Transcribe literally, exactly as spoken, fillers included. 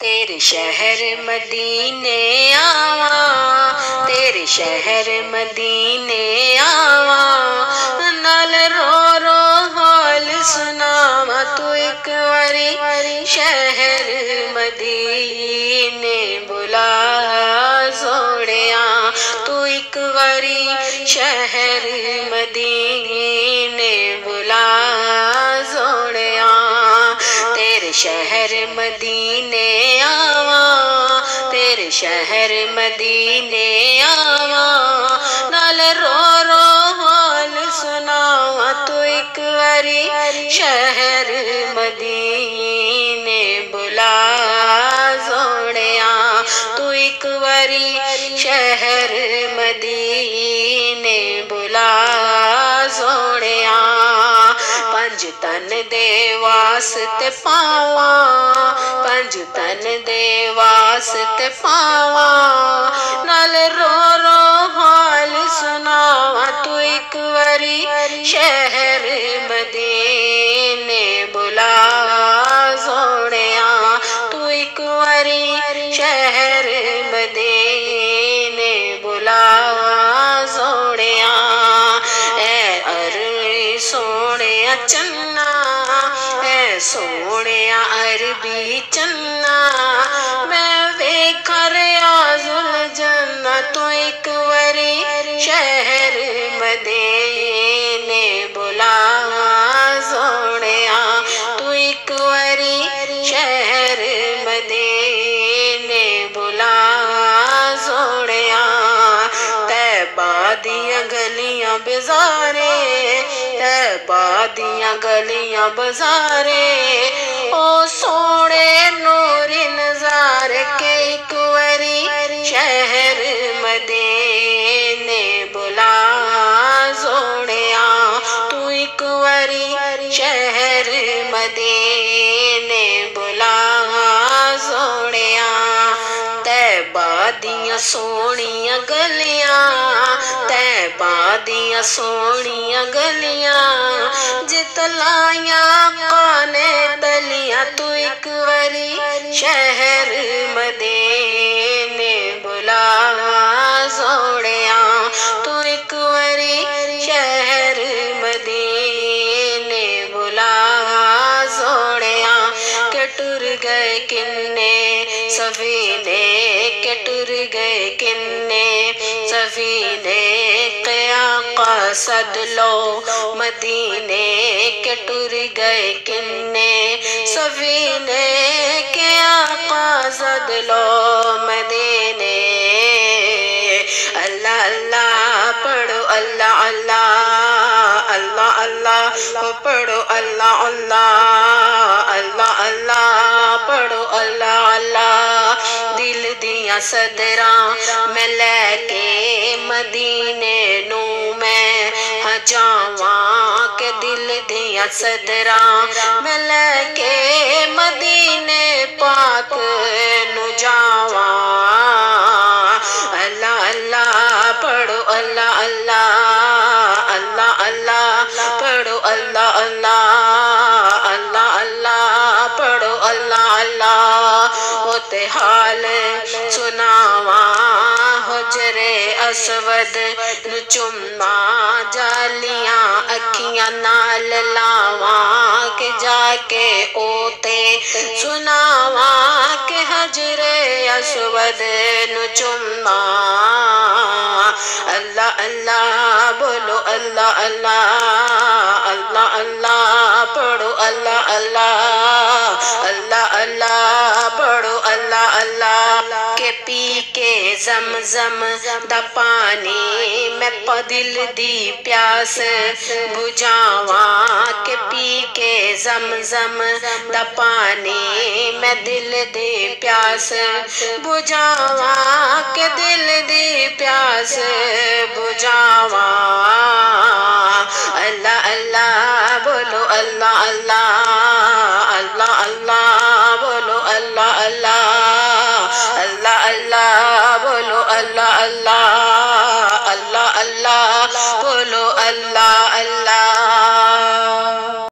تیرے شہر مدینے آواں، تیرے شہر مدینے آواں، نال رو رو حال سناواں، تو ایک واری شہر مدینے بلا سوڑیاں، تو ایک واری شہر مدینے بلا سوڑیاں، تیرے شہر مدینے آواں، تیرے شہر مدینے آواں، نال رو رو حال سناواں، تو ایک واری شہر مدینے بلا سوڑیاں، تو ایک واری شہر مدینے بلا سوڑیاں، پنج تن دے واسطے پاواں، پنج تن دے واسطے پاواں، نال رو رو حال سناواں، تو ایک واری شہر مدینے بلا سوڑیاں، تو ایک واری شہر مدینے بلا سوڑیاں، اے عربی سوڑیا چنا، اے سوڑیا عربی چنا، میں ویکھاں ریاض الجنہ، تو ایک واری شہر مدینے بلا سوڑیاں، تو ایک واری شہر مدینے بلا سوڑیاں، طیبہ دیاں گلیاں بازارے، طیبہ دیاں گلیاں بازارے، او سوڑے نوری نظارے، کے ایک واری شہر مدینے بلا سوڑیاں، تو ایک واری شہر مدینے بلا سوڑیاں، طیبہ دیاں سونیاں گلیاں، طیبہ دیاں سونیاں گلیاں، جتلائیاں آقا نے تلیاں، تو ایک واری شہر مدینے بلا سوڑیاں، تو ایک واری شہر مدینے بلا سوڑیاں، کہ ٹر گئے کنے سفینے، کہ ٹر گئے کنے سفینے، کہ آقا سد لو مدینے، کہ ٹر گئے کنے سفینے، کہ آقا سد لو مدینے، اللہ اللہ پڑھو اللہ اللہ، اللہ اللہ پڑھو اللہ اللہ، اللہ اللہ پڑھو اللہ اللہ، دل دیاں صدراں میں لے کے مدینے نو میں ہاں جاواں، کہ دل دیاں صدراں میں لے کے مدینے پاک نو جاواں، اللہ اللہ پڑھو اللہ اللہ، اللہ اللہ پڑھو اللہ اللہ، اللہ اللہ پڑھو اللہ اللہ، ہوتے حال سناواں حجر اسود نو چوماں، جالیاں اکھیاں نال لاواں، کہ جا کے اوتے سناواں، کہ حجر اسود نو چوماں، اللہ اللہ بولو اللہ اللہ، اللہ اللہ پڑھو اللہ اللہ، اللہ اللہ پڑھو اللہ اللہ، کہ پی کے زمزم دا پانی میں دل دی پیاس بجھاواں، کہ پی کے زمزم دا پانی میں دل دی پیاس بجھاواں، کہ دل دی پیاس بجھاواں، اللہ اللہ بولو اللہ اللہ،